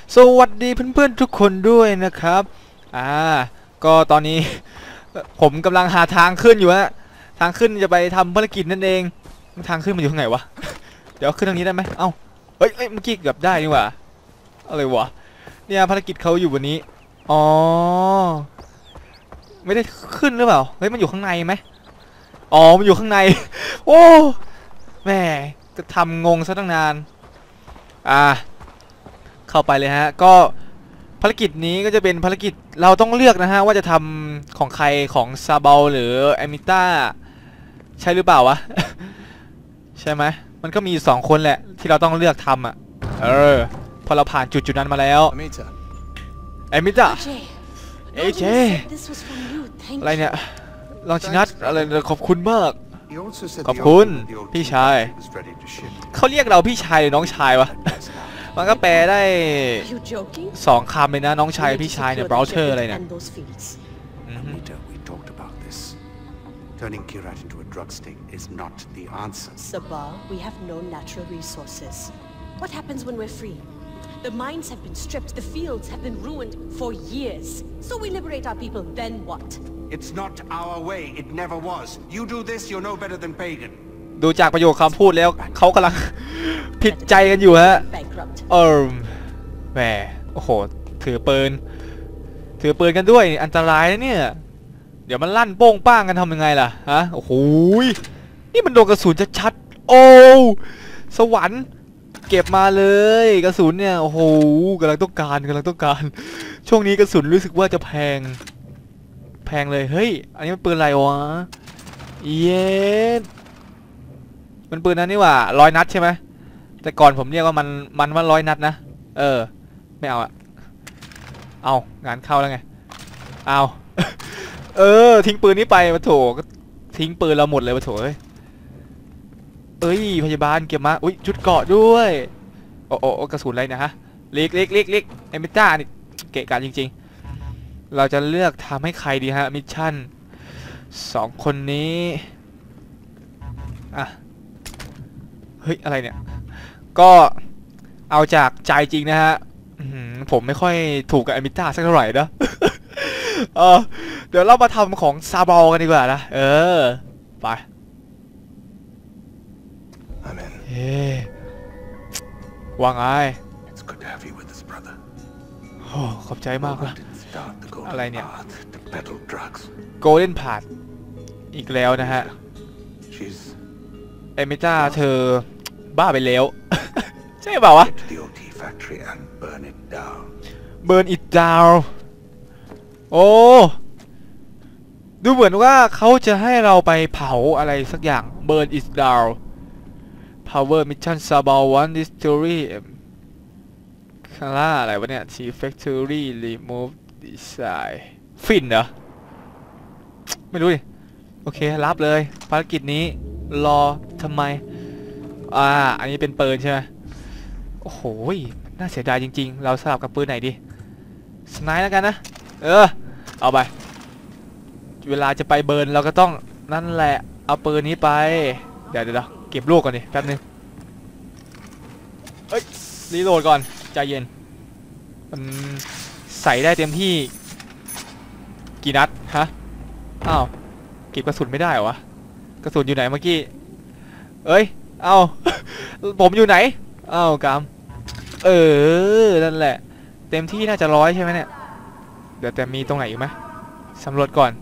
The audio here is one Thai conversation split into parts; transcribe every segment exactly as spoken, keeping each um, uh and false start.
สวัสดีเพื่อนๆทุกคนด้วยนะครับอ่าก็ตอนนี้ผมกำลังหาทางขึ้นอยู่ฮะทางขึ้นจะไปทำภารกิจนั่นเองทางขึ้นมันอยู่ทางไหนวะเดี๋ยวขึ้นทางนี้ได้ไหมเอ้าเฮ้ยเมื่อกี้เกือบได้นี่หว่าอะไรวะเนี่ยภารกิจเขาอยู่บนนี้อ๋อไม่ได้ขึ้นหรือเปล่าเฮ้ยมันอยู่ข้างในไหมอ๋อมันอยู่ข้างในโอ้แม่จะทำงงซะตั้งนานอ่าเข้าไปเลยฮะก็ภารกิจนี้ก็จะเป็นภารกิจเราต้องเลือกนะฮะว่าจะทำของใครของซาเบลหรือเอมิต้าใช่หรือเปล่าวะ ใช่ไหมมันก็มีสองคนแหละที่เราต้องเลือกทำอ่ะเออพอเราผ่านจุดจุดนั้นมาแล้วเอมิต้าเอเจอะไรเนี่ยลองชินัทอะไรขอบคุณมากขอบคุณพี่ชายเขาเรียกเราพี่ชายหรือน้องชายวะมันก็แปลได้สองคำเลยนะน้องชายพี่ชายเนี่ยเบราว์เชอร์อะไรเนี่ย Turning Kyrat into a drug sting is not the answer. Sabal, we have no natural resources. What happens when we're free? The mines have been stripped, the fields have been ruined for years. So we liberate our people, then what? It's not our way, it never was. You do this, you're no better than Pagan. ดูจากประโยคคำพูดแล้วเขากำลังผิดใจกันอยู่ฮะเออแหมโอ้โหถือปืนถือปืนกันด้วยอันตรายนะเนี่ยเดี๋ยวมันลั่นโป้งป้างกันทำยังไงล่ะฮะโอ้โหนี่มันโดนกระสุนชัดๆโอ้สวรรค์เก็บมาเลยกระสุนเนี่ยโอ้โหกำลังต้องการกำลังต้องการช่วงนี้กระสุนรู้สึกว่าจะแพงแพงเลยเฮ้ยอันนี้มันปืนอะไรวะเย็ดมันปืนนั้นนี่ว่าร้อยนัดใช่ไหมแต่ก่อนผมเรียกว่ามันมันว่าร้อยนัดนะเออไม่เอาอะเอางานเข้าแล้วไงเอาเออทิ้งปืนนี้ไปมาโถก็ทิ้งปืนเราหมดเลยมาโถเอ้ยเอ้ยพยาบาลเก็บมาอุ้ยจุดเกาะด้วยโอ้โอ้กระสุนอะไรนะฮะเล็กเล็กเล็กเล็กเอมิต้านี่เกะกะจริงๆเราจะเลือกทำให้ใครดีฮะมิชชั่นสองคนนี้อ่ะเฮ้ยอะไรเนี่ยก็เอาจากใจจริงนะฮะผมไม่ค่อยถูกกับเอมิต้าสักเท่าไหร่นะเออเดี๋ยวเรามาทำของซาบอลกันดีกว่านะเออไปเฮ้ว่าไงโอ้ขอบใจมากนะอะไรเนี่ยโกลเด้นพาธอีกแล้วนะฮะเอมิต้าเธอบ้าไปแล้วใช่เปล่าวะ Burn it down โอ้ดูเหมือนว่าเขาจะให้เราไปเผาอะไรสักอย่าง Burn it down Power Mission Sabal One Distillery คาร่าอะไรวะเนี่ย Tea Factory Remove Design ฟินเหรอไม่รู้ดิโอเครับเลยภารกิจนี้รอทำไมอ่าอันนี้เป็นปืนใช่ไหมโอ้โหน่าเสียดายจริงๆเราสลับกับปืนไหนดีสไนป์แล้วกันนะเออเอาไปเวลาจะไปเบิร์นเราก็ต้องนั่นแหละเอาปืนนี้ไปเดี๋ยวเดี๋ยวเก็บลูกก่อนดิแป๊บนึงเอ้ยรีโหลดก่อนใจเย็นมันใส่ได้เต็มที่กี่นัดฮะอ้าวเก็บกระสุนไม่ได้เหรอวะกระสุนอยู่ไหนเมื่อกี้เอ้ยเอ้าผมอยู่ไหนเอ้ากำเออนั่นแหละเต็มที่น่าจะร้อยใช่ไหมเนี่ยเดี๋ยวแต่มีตรงไหนอีกไหมสำรวจก่อน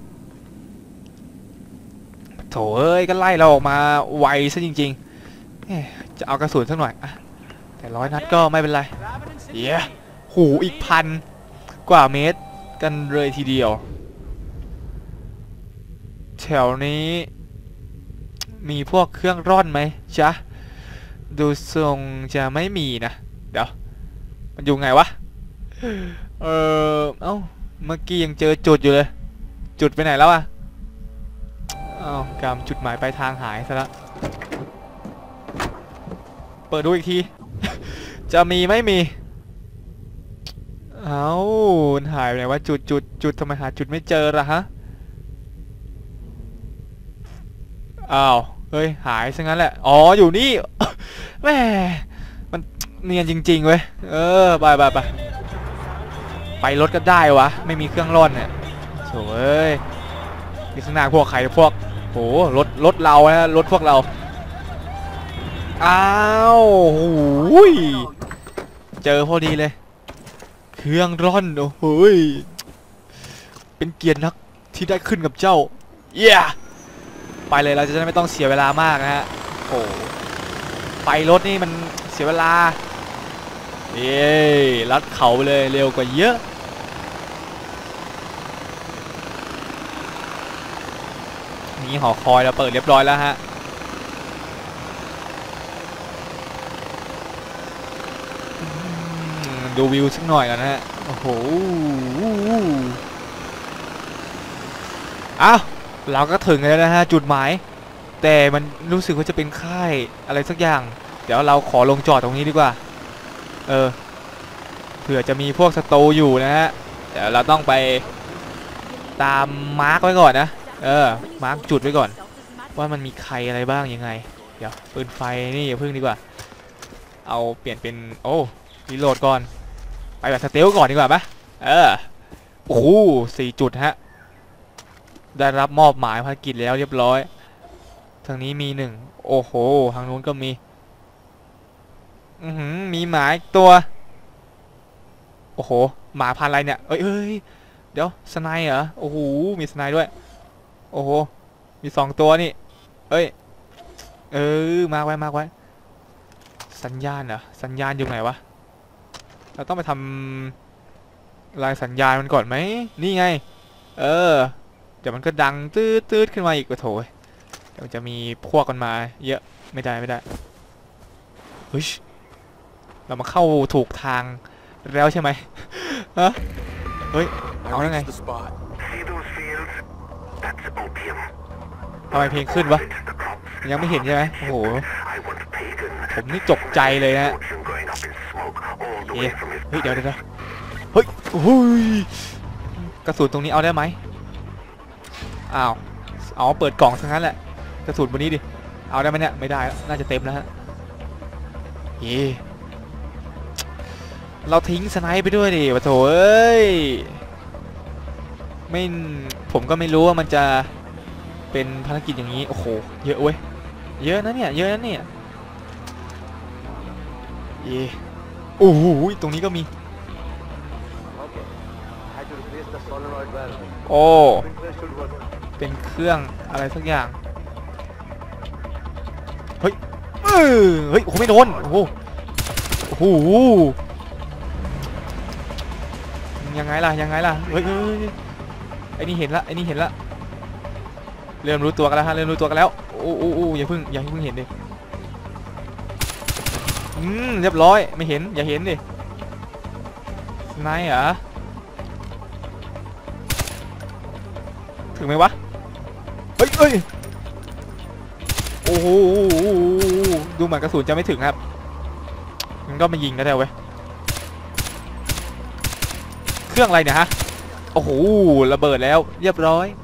โถเอ้ยก็ไล่เราออกมาไวซะจริงๆจะเอากระสุนสักหน่อยอะแต่ร้อยนัดก็ไม่เป็นไรเดี๋ยวหูอีกพันกว่าเมตรกันเลยทีเดียวแถวนี้มีพวกเครื่องร่อนไหมจ๊ะดูทรงจะไม่มีนะเดี๋ยวมันอยู่ไงวะเออเอ้าเมื่อกี้ยังเจอจุดอยู่เลยจุดไปไหนแล้วอะอ้าวกำจุดหมายปลายทางหายซะแล้วเปิดดูอีกทีจะมีไม่มีเอ้าหายไปไหนวะจุดจุดจุดทำไมหาจุดไม่เจอล่ะฮะอ้าวเฮ้ยหายซะงั้นแหละอ๋ออยู่นี่แม่มันเนียนจริงๆเว้ยเออไปไปไปไปรถก็ได้วะไม่มีเครื่องร่อนเนี่ยโถ่เอ้ยนี่ข้างหน้าพวกใครพวกโหรถรถเรานะรถพวกเราอ้าวโอ้ยเจอพอดีเลยเครื่องร่อนโอ้โหเป็นเกียรตินักที่ได้ขึ้นกับเจ้าเย้ไปเลยเราจะได้ไม่ต้องเสียเวลามากนะฮะโอ้ไปรถนี่มันเสียเวลาเย้ลัดเขาไปเลยเร็วกว่าเยอะนี่หอคอยเราเปิดเรียบร้อยแล้วฮะดูวิวสักหน่อยกันนะฮะโอ้โหอ้าวเราก็ถึงแล้วนะฮะจุดหมายแต่มันรู้สึกว่าจะเป็นค่ายอะไรสักอย่างเดี๋ยวเราขอลงจอดตรงนี้ดีกว่าเออเผื่อจะมีพวกสโตอยู่นะฮะเดี๋ยวเราต้องไปตามมาร์กไว้ก่อนนะเออมาร์กจุดไว้ก่อนว่ามันมีใครอะไรบ้างยังไงเดี๋ยวปืนไฟนี่อย่าพึ่งดีกว่าเอาเปลี่ยนเป็นโอ้รีโหลดก่อนไปแบบสเตลก่อนดีกว่าปะเออโอ้โหสี่จุดฮะได้รับมอบหมายภารกิจแล้วเรียบร้อยทางนี้มีหนึ่งโอ้โหทางนู้นก็มีอือหือมีหมาอีกตัวโอ้โหหมาพันธุ์อะไรเนี่ยเอ้ยเอ้ยเดี๋ยวสไนเหรอโอ้โหมีสไนด้วยโอ้โหมีสองตัวนี่เอ้ยเออมาไว้มาไว้สัญญาณเหรอสัญญาณอยู่ไหนวะเราต้องไปทำลายสัญญาณมันก่อนไหมนี่ไงเออเดี๋ยวมันก็ดังตืดตืดขึ้นมาอีกโอ้โถเดี๋ยวจะมีพวกกันมาเยอะไม่ได้ไม่ได้เฮ้ยเรามาเข้าถูกทางแล้วใช่ไหมฮะเฮ้ยเอาได้ไงทำไมเพลงขึ้นวะยังไม่เห็นใช่ไหมโอ้โหผมนี่จกใจเลยนะเฮ้ยเฮ้ยเดี๋ยวเดี๋ยวเฮ้ยโอ้ยกระสุนตรงนี้เอาได้ไหมอ้าวเอาเปิดกล่องซะงั้นแหละกระสุนบนนี้ดิเอาได้ไหมเนี่ยไม่ได้น่าจะเต็มแล้วฮะเฮ้เราทิ้งสไนป์ไปด้วยดิวะโถเอ้ยไม่ผมก็ไม่รู้ว่ามันจะเป็นภารกิจอย่างนี้โอ้โหเยอะเว้ยเยอะนะเนี่ยเยอะนะเนี่ยเย่โอ้โหตรงนี้ก็มีโอ้เป็นเครื่องอะไรสักอย่างเฮ้ยเออเฮ้ยโอ้โหไม่โดนโอ้โหโอ้โหยังไงล่ะยังไงล่ะเฮ้ยไอ้นี่เห็นละไอ้นี่เห็นละเริ่มรู้ตัวกันแล้วฮะเริ่มรู้ตัวกันแล้วโอ้โอ้โอ้อย่าเพิ่งอย่าเพิ่งเห็นดิอืมเรียบร้อยไม่เห็นอย่าเห็นดินายเหรอถึงไหมวะเฮ้ยเฮ้ยโอ้โหดูเหมือนกระสุนจะไม่ถึงครับมันก็มายิงกันได้เว้ยเครื่องอะไรเนี่ยฮะโอ้โหระเบิดแล้วเรียบร้อย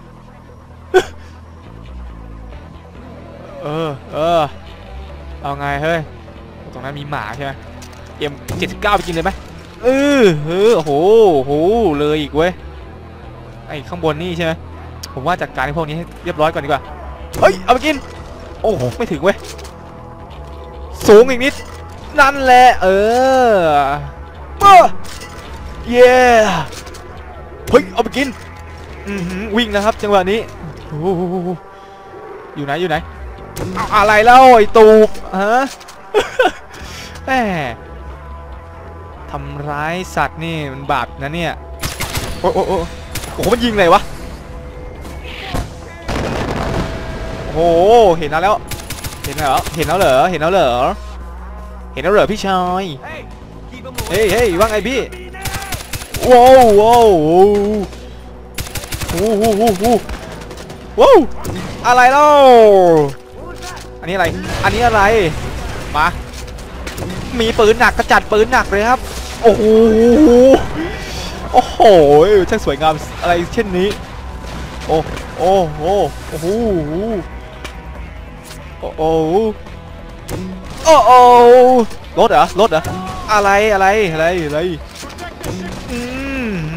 เออเออเอาไงเฮ้ยตรงนั้นมีหมาใช่ไหมเอ็มเจ็ดสิบเก้าไปกินเลยไหมเออเออโอ้โหโหเลยอีกเว้ยไอ้ข้างบนนี่ใช่ไหมผมว่าจัดการพวกนี้ให้เรียบร้อยก่อนดีกว่าเฮ้ยเอาไปกินโอ้โหไม่ถึงเว้ยสูงอีกนิดนั่นแหละเออเย้เฮ้ยเอาไปกินวิ่งนะครับจังหวะนี้อยู่ไหนอยู่ไหนอะไรเล่าไอ้ตูบฮะแหมทำร้ายสัตว์นี่มันบาปนะเนี่ยโอ้โหโอ้โหมันยิงเลยวะโอ้โหเห็นแล้วเห็นแล้วเห็นแล้วเหรอเห็นแล้วเหรอเห็นแล้วเหรอพี่ชายเฮ้ยเฮ้ยว่าไงพี่ว้าวว้าวโอ้โหโอ้โหว้าวอะไรเล่าอันนี้อะไรอันนี้อะไรมามีปืนหนักกระจัดปืนหนักเลยครับโอ้โหโอ้โหช่างสวยงามอะไรเช่นนี้โอ้โอ้โหโอ้โหโอ้โหโอ้โหรถเหรอรถเหรออะไรอะไรอะไรอะไรอืม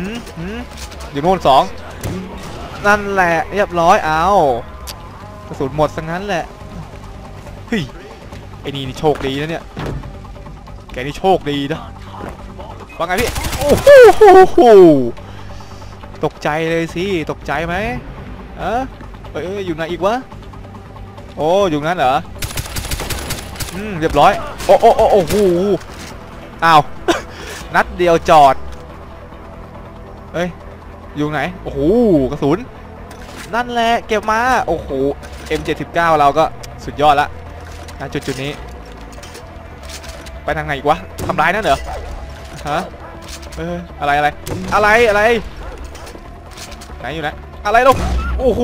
อยู่โน่นสองนั่นแหละเรียบร้อยเอากระสุนหมดซะงั้นแหละเฮ้ยไอ้นี่นี่โชคดีนะเนี่ยแกนี่โชคดีนะว่าไงพี่โอ้โหตกใจเลยสิตกใจไหมเออเอ้ยอยู่ไหนอีกวะโอ้อยู่นั้นเหรออืมเรียบร้อยโอ้โอ้โอ้โอ้โหอ้าวนัดเดียวจอดเฮ้ยอยู่ไหนโอ้โหกระสุนนั่นแหละเก็บมาโอ้โห เอ็ม เจ็ดสิบเก้า เราก็สุดยอดละณจุดจุดนี้ไปทางไหนอีกวะทำร้ายนั่นเหรอฮะเอออะไรอะไรอะไรอะไรไหนอยู่ไหนอะไรลูกโอ้โห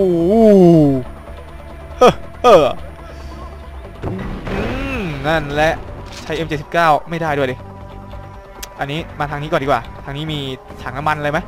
เฮ้อเฮ้ออืมนั่นแหละใช้ เอ็ม เจ็ดสิบเก้า ไม่ได้ด้วยดิอันนี้มาทางนี้ก่อนดีกว่าทางนี้มีถังน้ำมันอะไรไหม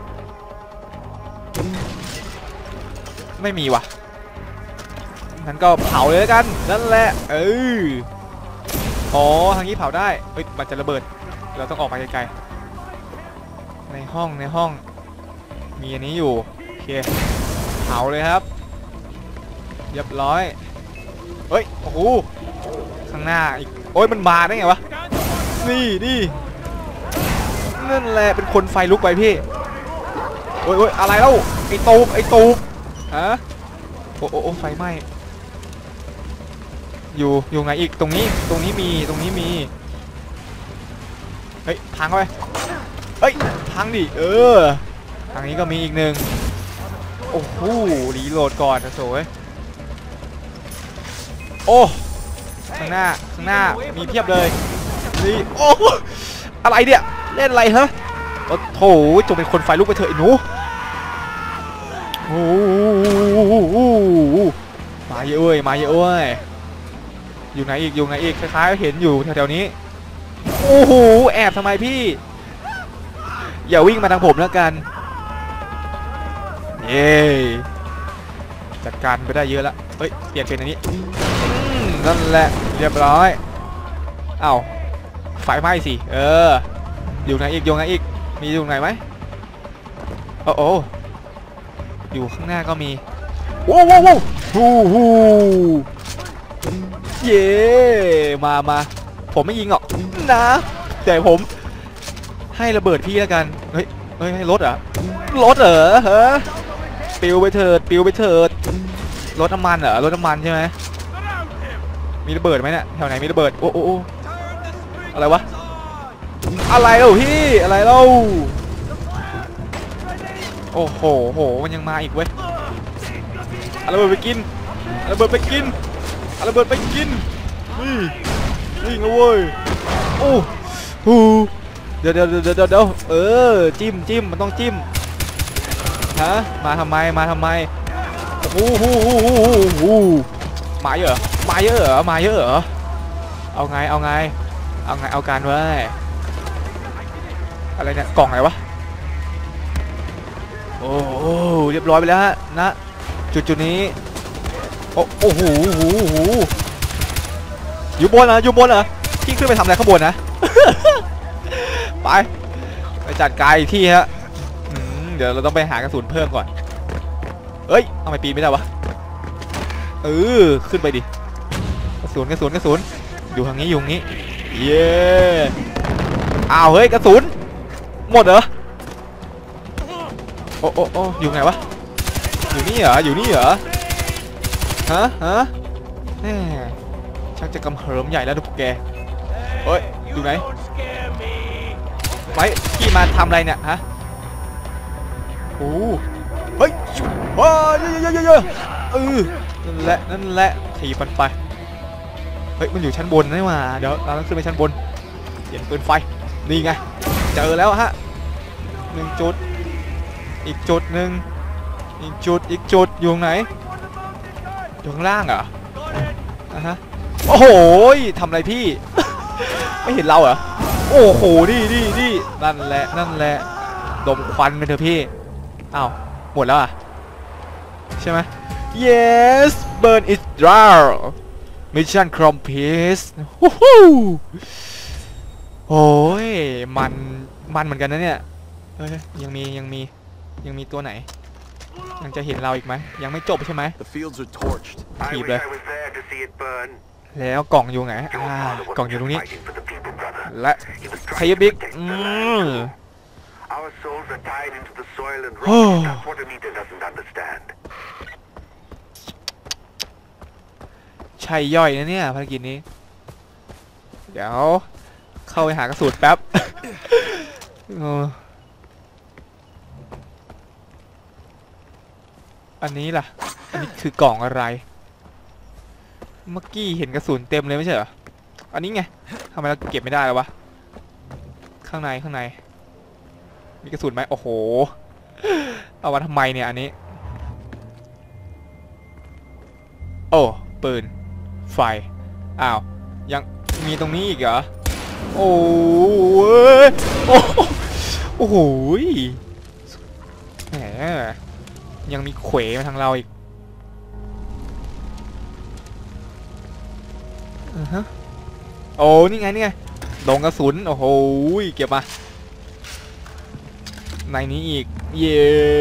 ไม่มีว่ะงั้นก็เผาเลยแล้วกันนั่นแหละเอออ๋อทางนี้เผาได้เฮ้ยมันจะระเบิดเราต้องออกไปไกลๆในห้องในห้องมีอันนี้อยู่โอเคเผาเลยครับเรียบร้อยเฮ้ยโอ้โหข้างหน้าอีกโอ้ยมันมาได้ไงวะนี่นี่นั่นแหละเป็นคนไฟลุกไปพี่โอ้ยโอ้ยอะไรเล่าไอ้ตูบไอ้ตูบฮะโอ้โอ้ไฟไหม้อยู่อยู่ไงอีกตรงนี้ตรงนี้มีตรงนี้มีเฮ้ยพังเข้าไปเฮ้ยพังดิเออทางนี้ก็มีอีกหนึ่งโอ้โหรีโหลดก่อนนะโซ่โอ้ข้างหน้าข้างหน้ามีเพียบเลยนี่โอ้อะไรเนี่ยเล่นอะไรฮะโอ้โหจงเป็นคนไฟลุกไปเถอะไอ้หนูโอ้มาเยอะเอ้ยมาเยอะเอ้ยอยู่ไหนอีกอยู่ไหนอีกคล้ายๆเห็นอยู่แถวๆนี้โอ้โหแอบทำไมพี่อย่าวิ่งมาทางผมแล้วกันเย้จัดการไปได้เยอะแล้วเฮ้ยเปลี่ยนเป็นอันนี้นั่นแหละเรียบร้อยอ้าวไฟไหม้สิเอออยู่ไหนอีกอยู่ไหนอีกมีอยู่ไหนไหมโอ้โหอยู่ข้างหน้าก็มีโว้วโว้วโว้วฮู้ฮู้เย่มามาผมไม่ยิงหรอกนะแต่ผมให้ระเบิดพี่แล้วกันเฮ้ยเฮ้ยรถเหรอรถเหรอฮะปิวไปเถิดปิวไปเถิดรถน้ำมันเหรอรถน้ำมันใช่ไหมมีระเบิดไหมเนี่ยแถวไหนมีระเบิดโอ้โอ้อะไรวะอะไรเล่าพี่อะไรเล่าโอ้โหโหมันยังมาอีกเว้ยเอาระเบิดไปกินเอาระเบิดไปกินเอาระเบิดไปกินนี่วิ่งเลยเว้ยโอ้โหเดี๋ยวเดี๋ยวเดี๋ยวเดี๋ยวเออจิ้มจิ้มมันต้องจิ้มฮะมาทำไมมาทำไมโอ้โหมาเยอะมาเยอะเหรอมาเยอะเหรอเอาไงเอาไงเอาไงเอาการไว้อะไรเนี่ยกล่องไหนวะโอ้โหเรียบร้อยไปแล้วฮะนะจุดจุดนี้โอ้โอ้โหโอ้โหอยู่บนเหรออยู่บนเหรอพี่ขึ้นไปทำอะไรข้างบนนะ ไปไปจัดการอีกที่ฮะเดี๋ยวเราต้องไปหากระสุนเพิ่มก่อนเอ้ยทำไมปีนไม่ได้วะเออขึ้นไปดิกระสุนกระสุนกระสุนอยู่ทางนี้อยู่ทางนี้เย้อ้าวเฮ้ยกระสุนหมดเหรอโอ้โอ้โอ้อยู่ไงวะอยู่นี่เหรออยู่นี่เหรอฮะฮะแน่ชักจะกำเหิมใหญ่แล้วทุกแกเฮ้ยอยู่ไหนไว้พี่มาทำอะไรเนี่ยฮะโอ้เฮ้ยว้าเยอะเยอะเยอะเออนั่นแหละนั่นแหละขี่มันไปเฮ้ยมันอยู่ชั้นบนนี่หว่าเดี๋ยวเราต้องขึ้นไปชั้นบนเปลี่ยนปืนไฟนี่ไงเจอแล้วฮะหนึ่งจุดอีกจุดหนึ่งอีกจุดอีกจุดอยู่ไหนอยู่ข้างล่างเหรออ่ะฮะโอ้โหทำอะไรพี่ ไม่เห็นเราเหรอโอ้โหนี่นี่นี่นั่นแหละนั่นแหละดมควันไปเถอะพี่อ้าวหมดแล้วอ่ะใช่ไหม yes burn it down mission complete โอ้ยมันมันเหมือนกันนะเนี่ยเอ้ยยังมียังมียังมีตัวไหนยังจะเห็นเราอีกไหมยังไม่จบใช่ไหม The fields are torched. ถีบเลยแล้วกล่องอยู่ไหนอ่ากล่องอยู่ตรงนี้และไคยบิ๊กอืมโอ้ใช่ย่อยนะเนี่ยภารกิจนี้เดี๋ยวเข้าไปหากระสุนแป๊บ อันนี้ล่ะอันนี้คือกล่องอะไรเมื่อกี้เห็นกระสุนเต็มเลยไม่ใช่เหรออันนี้ไงทำไมเราเก็บไม่ได้แล้ววะข้างในข้างในมีกระสุนไหมโอ้โหเอามาทำไมเนี่ยอันนี้โอ้ปืนไฟอ้าวยังมีตรงนี้อีกเหรอโอ้ยโอ้โหแหมยังมีเขวมาทางเราอีกอือฮะโอ้นี่ไงนี่ไงดงกระสุนโอ้โหเก็บมาในนี้อีกเย่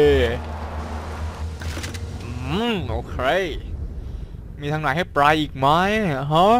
อืมโอเคมีทางไหนให้ปลายอีกไหมฮะ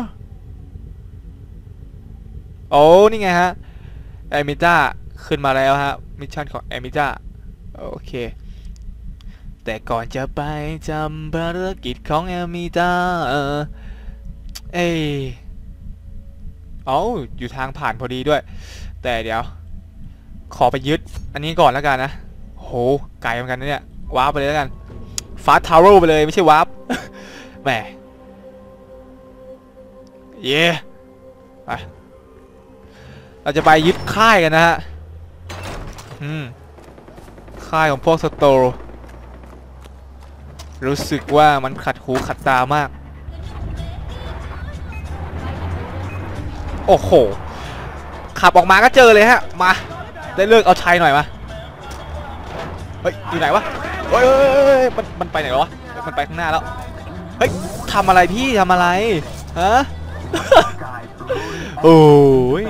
โอ้นี่ไงฮะเอมิต้าขึ้นมาแล้วฮะมิชชั่นของเอมิต้าโอเคแต่ก่อนจะไปจำภารกิจของเอมิต้าเออเอ้เอ้าอยู่ทางผ่านพอดีด้วยแต่เดี๋ยวขอไปยึดอันนี้ก่อนแล้วกันนะโหไกลเหมือนกันนะเนี่ยวาร์ปไปเลยแล้วกันฟาสต์ทาวเวอร์ไปเลยไม่ใช่วาร์ปแหมเย่ไปเราจะไปยึดค่ายกันนะฮะอืมค่ายของพวกสโตร์รู้สึกว่ามันขัดหูขัดตามากโอ้โหขับออกมาก็เจอเลยฮะมาได้เลิกเอาชัยหน่อยมาเฮ้ยอยู่ไหนวะเฮ้ยมันมันไปไหนวะมันไปข้างหน้าแล้วเฮ้ยทำอะไรพี่ทำอะไรฮะ โอ้ย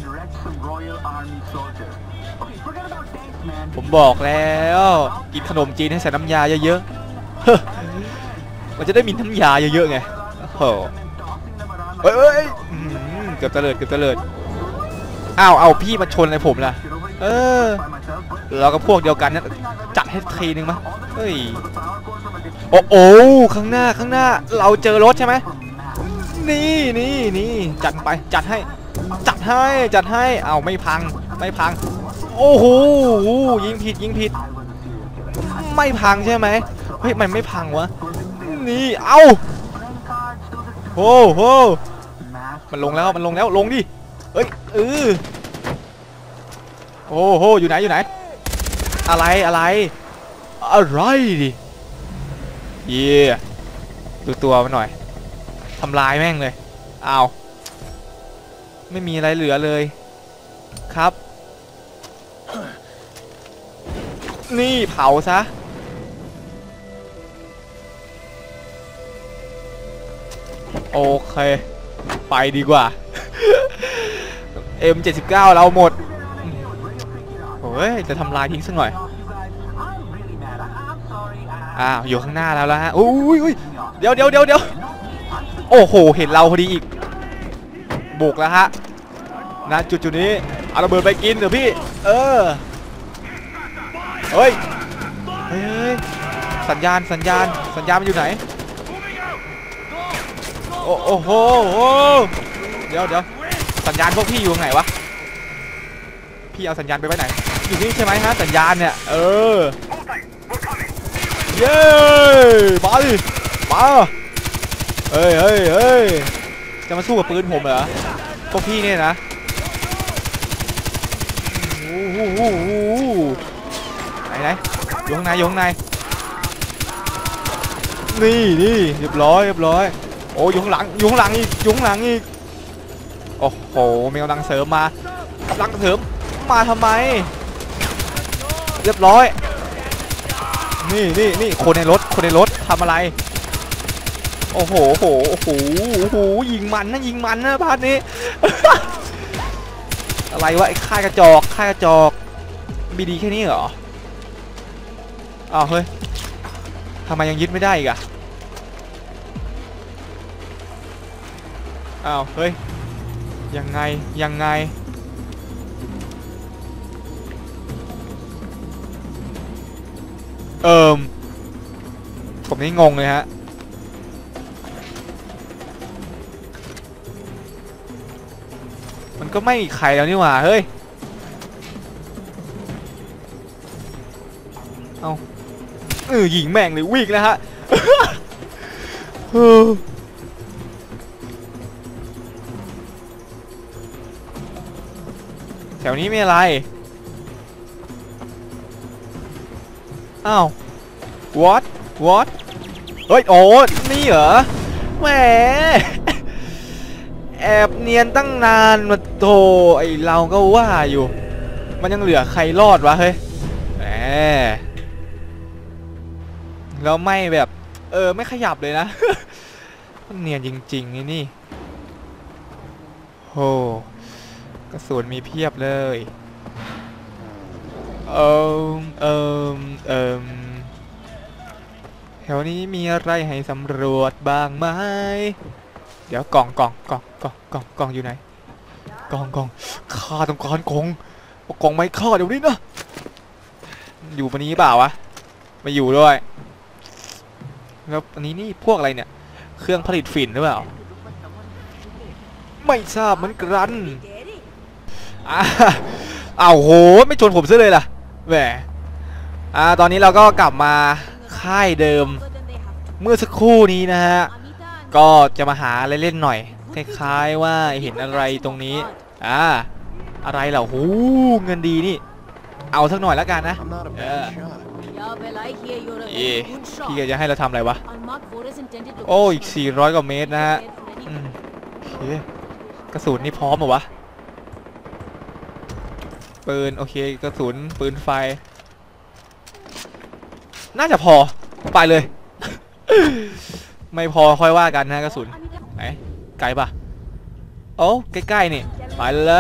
ผมบอกแล้วกินขนมจีนให้ใส่น้ำยาเยอะๆมันจะได้มีน้ำยาเยอะๆไงโอ้เฮ้ยเกือบเตลิดเกือบเตลิดอ้าวเอาพี่มาชนอะไรผมล่ะเออเราก็พวกเดียวกันนะจัดให้ทีนึงมั้ยเฮ้ยโอ้โอ้ข้างหน้าข้างหน้าเราเจอรถใช่ไหมนี่นี่นี่จัดไปจัดให้จัดให้จัดให้เอาไม่พังไม่พังโอ้โหยิงผิดยิงผิดไม่พังใช่ไหมเฮ้ยมันไม่พังวะนี่เอาโอ้โหมันลงแล้วมันลงแล้วลงดิเอ้ยเออโอ้โหอยู่ไหนอยู่ไหนอะไรอะไรอะไรดิเย่ดูตัวมันหน่อยทำลายแม่งเลยอ้าวไม่มีอะไรเหลือเลยครับนี่เผาซะโอเคไปดีกว่า เอ็ม เจ็ดสิบเก้า เราหมดโอ้ยจะทำลายทิ้งสักหน่อยอ้าวอยู่ข้างหน้าแล้วละฮะอุ้ยอุ้ยเดี๋ยวเดี๋ยวเดี๋ยวเดี๋ยวโอ้โหเห็นเราพอดีอีกบุกแล้วฮะนะจุดจุดนี้เอาระเบิดไปกินเดี๋ยวพี่เออเฮ้ยเฮ้ยสัญญาณสัญญาณสัญญาณมันอยู่ไหนโอ้โอ้โหเดี๋ยวเดี๋ยวสัญญาณพวกพี่อยู่ไหนวะพี่เอาสัญญาณไปไว้ไหนอยู่นี่ใช่ไหมฮะสัญญาณเนี่ยเออเย้มาดิมาเฮ้ยเฮ้ยเฮ้ยจะมาสู้กับปืนผมเหรอพวกพี่เนี่ยนะโอ้โหไหนไหนอยู่ข้างในอยู่ข้างในนี่นี่เรียบร้อยเรียบร้อยโอ้อยู่ข้างหลังอยู่ข้างหลังอีกอยู่ข้างหลังอีกโอ้โหมีกำลังเสริมมากำลังเสริมมาทำไมเรียบร้อยนี่นี่นี่คนในรถคนในรถทำอะไรโอ้โหโอ้โหโอ้โหโอ้โหยิงมันนะยิงมันนะบ้านนี้ อะไรวะไอ้ค่ายกระจอกค่ายกระจอกมีดีแค่นี้เหรออ้าวเฮ้ยทำไมยังยึดไม่ได้อีกอะอ้าวเฮ้ยยังไงยังไงเอิมผมนี่งงเลยฮะมันก็ไม่มีใครแล้วนี่หว่าเฮ้ยเอาเออยิงแม่งเลยวิ่งนะฮะ แถวนี้มีอะไรอ้าว what what เฮ้ยโอ้นี่เหรอแหม แอบเนียนตั้งนานมาโธ่ไอเราก็ว่าอยู่มันยังเหลือใครรอดวะเฮ้ยแหมแล้วไม่แบบเออไม่ขยับเลยนะ มันเนียนจริงๆนี่นี่โหกระสุนมีเพียบเลยเอิมเอิมเอิมแถวนี้มีอะไรให้สำรวจบ้างไหมเดี๋ยวกล่องกล่องกล่องกล่องกล่องกล่องอยู่ไหนกล่องกล่องข้าต้องการกล่องกล่องไม่ข้าเดี๋ยวนี้นะอยู่ปนี้เปล่าวะไม่อยู่ด้วยแล้วอันนี้นี่พวกอะไรเนี่ยเครื่องผลิตฝิ่นหรือเปล่าไม่ทราบเหมือนกันอ้าอ้าวโหไม่ชนผมซะเลยล่ะแหมอ่าตอนนี้เราก็กลับมาค่ายเดิมเมื่อสักครู่นี้นะฮะก็จะมาหาอะไรเล่นหน่อยคล้ายๆว่าเห็นอะไรตรงนี้อ่าอะไรเหรอหูเงินดีนี่เอาสักหน่อยแล้วกันนะเออเย่พี่จะให้เราทำอะไรวะโอ้อีกสี่ร้อยกว่าเมตรนะฮะโอเคกระสุนนี่พร้อมเหรอวะปืนโอเคกระสุนปืนไฟน่าจะพอไปเลย ไม่พอค่อยว่ากันนะกระสุนไหนไกลปะโอ้ใกล้ๆนี่ไปเลย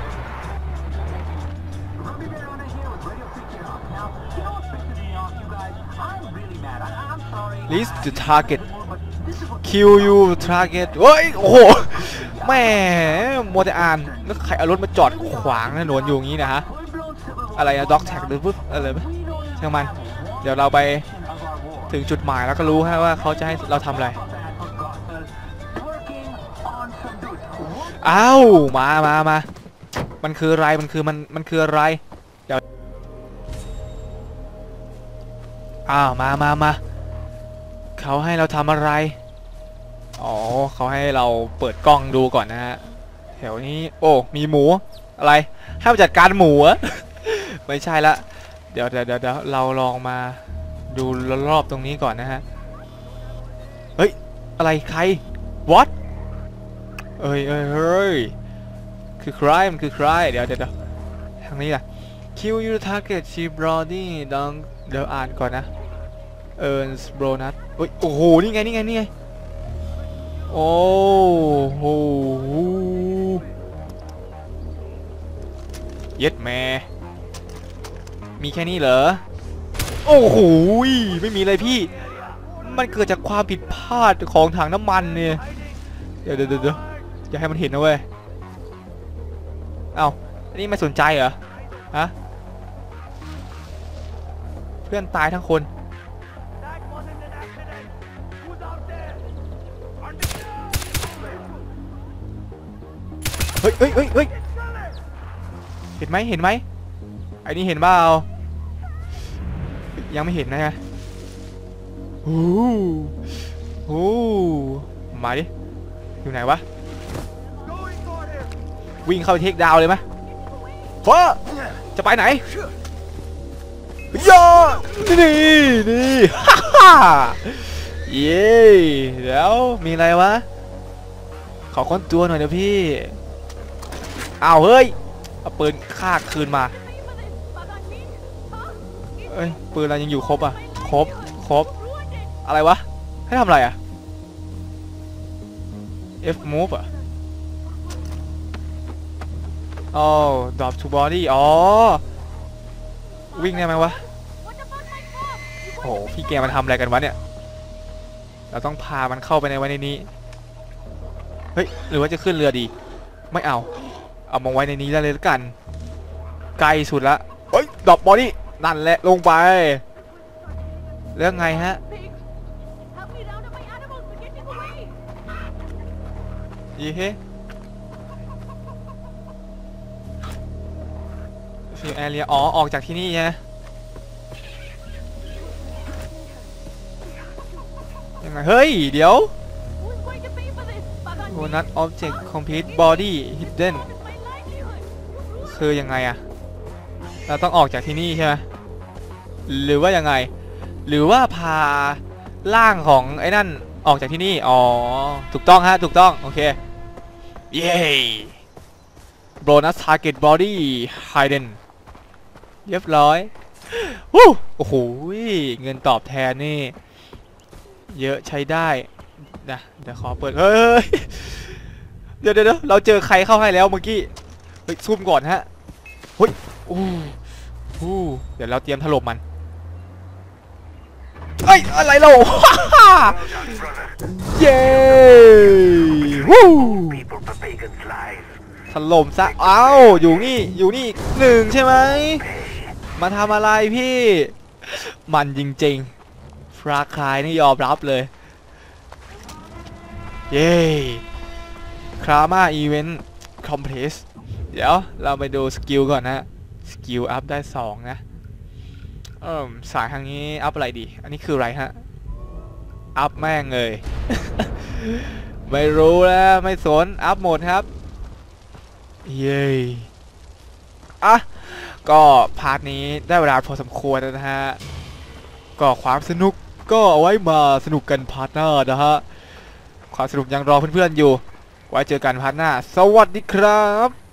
list the target kill you target เฮ้ยโอ้โหแม่มัวแต่อ่านแล้วใครเอารถมาจอดขวางถนนอยู่อย่างนี้นะฮะอะไรนะ dog tag หรือปุ๊บอะไรไหมช่างมันเดี๋ยวเราไปถึงจุดหมายแล้วก็รู้ฮะว่าเขาจะให้เราทำอะไรอ้าวมามามามันคืออะไรมันคือมันมันคืออะไรเดี๋ยวอ้าวมามามาเขาให้เราทำอะไรอ๋อเขาให้เราเปิดกล้องดูก่อนนะฮะแถวนี้โอ้มีหมูอะไรให้มาจัดการหมูอะ ไม่ใช่ละเดี๋ยวเดี๋ยวเดี๋ยวเราลองมาดูรอบๆตรงนี้ก่อนนะฮะเฮ้ยอะไรใคร what เอ้ยเอ้ยเฮ้ยคือใครมันคือใครเดี๋ยวเดี๋ยวทางนี้ล่ะ kill your target she brody ดังเดี๋ยวอ่านก่อนนะเอิร์นส์โบนัสโอ้โหนี่ไงนี่ไงนี่ไงโอ้โหเย็ดแม่มีแค่นี้เหรอโอ้โหไม่มีเลยพี่มันเกิดจากความผิดพลาดของถังน้ำมันเนี่ยเดี๋ยวเดี๋ยวเดี๋ยวอย่าให้มันเห็นนะเว้ยเอ้าอันนี้ไม่สนใจเหรอฮะเพื่อนตายทั้งคนเฮ้ยเฮ้ยเฮ้ยเฮ้ยเห็นไหมเห็นไหมไอ้นี่เห็นเปล่ายังไม่เห็นนะฮะโอ้โหมาดิอยู่ไหนวะวิ่งเข้าไปเทคดาวเลยไหมเฟ้อจะไปไหนย่อนี่นี่ฮ่าฮ่าเย้แล้วมีอะไรวะขอค้นตัวหน่อยนะพี่อ้าวเฮ้ยเอาปืนฆ่าคืนมาเอ้ยปืนเรายังอยู่ครบอ่ะครบครบอะไรวะให้ทำอะไรอ่ะ F move อ่ะอ๋อ drop to body อ๋อวิ่งได้ไหมวะโอ้พี่แกมาทำอะไรกันวะเนี่ยเราต้องพามันเข้าไปในไว้ในนี้เฮ้ยหรือว่าจะขึ้นเรือดีไม่เอาเอามาไว้ในนี้เลยแล้วกันไกลสุดละเฮ้ยดรอปบอดี้นั่นแหละลงไปแล้วไงฮะยี่เฮ้ฟิลแอเรียอ๋อออกจากที่นี่ไงยังไงเฮ้ยเดี๋ยวโบนัสออบเจกต์คอมพิวต์บอดี้ฮิดเด้นคือยังไงอะเราต้องออกจากที่นี่ใช่ไหมหรือว่ายังไงหรือว่าพาร่างของไอ้นั่นออกจากที่นี่อ๋อถูกต้องฮะถูกต้องโอเคเย้โบนัสทาร์เก็ตบอดี้ไฮเดนเรียบร้อยวู้โอ้โหเงินตอบแทนนี่เยอะใช้ได้นะเดี๋ยวขอเปิดเฮ้ยเดี๋ยวเดี๋ยวเราเจอใครเข้าให้แล้วเมื่อกี้เฮ้ยซูมก่อนฮะเฮ้ยอู้อู้เดี๋ยวเราเตรียมถล่มมันเอ้ยอะไรเรา เย้วู้ถล่มซะเอ้าอยู่นี่อยู่นี่หนึ่งใช่ไหมมาทำอะไรพี่มันจริงๆฟราคายนี่ยอมรับเลยเย้ครามาอีเวนต์คอมเพลสเดี๋ยวเราไปดูสกิลก่อนนะสกิลอัพได้สองนะเอิ่มสายทางนี้อัพอะไรดีอันนี้คืออะไรฮะอัพแม่งเลย ไม่รู้แล้วไม่สนอัพหมดครับเย้อ่ะก็พาร์ทนี้ได้เวลาพอสมควรแล้วนะฮะก็ความสนุกก็เอาไว้มาสนุกกันพาร์ทหน้านะฮะความสนุกยังรอเพื่อนๆอยู่ไว้เจอกันพาร์ทหน้าสวัสดีครับ